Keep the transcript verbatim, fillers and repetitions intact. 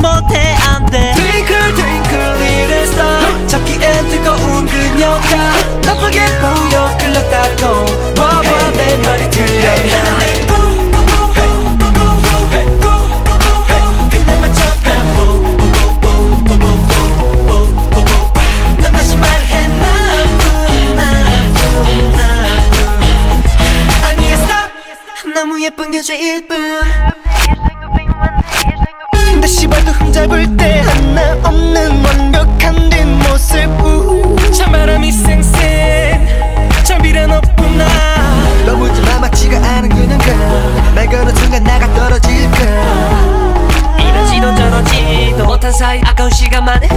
못해 안돼 Twinkle twinkle little star 잡기엔 뜨거운 그녀가 나쁘게 보여 끌렸다고 봐봐 내 말이 들렸나 너무 예쁜 게 제일 뿐 다시 봐도 흠잡을 때 하나 없는 완벽한 뒷모습 찬바람이 쌩쌩 저 미련 없구나 너무 좀 아맣지가 않은 그녀가 날 거는 순간 나가 떨어질까 이러지도 저러지도 못한 사이 아까운 시간만에